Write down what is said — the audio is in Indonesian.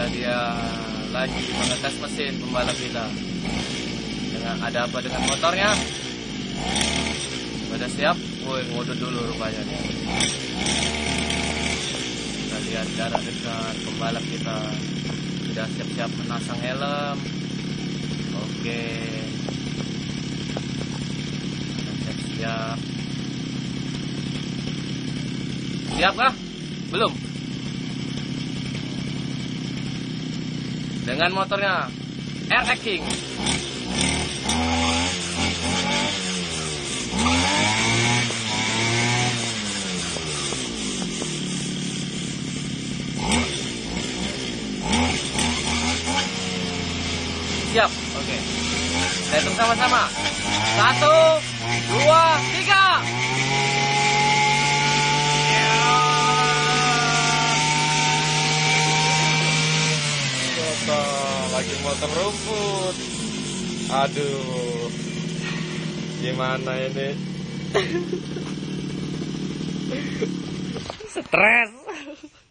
inilah dia lagi mengetes mesin pembalap kita. Dengan ada apa dengan motornya? Sudah siap? Woi, ngodot dulu rupanya nih. Kita lihat jarak dekat pembalap kita. Sudah siap-siap menasang helm. Oke. Siap-siap. Siap kah? Belum. Dengan motornya RX King. Siap, oke. Kita hitung sama-sama. 1, 2, 3. Lagi motor rumput. Aduh, gimana ini? Stres.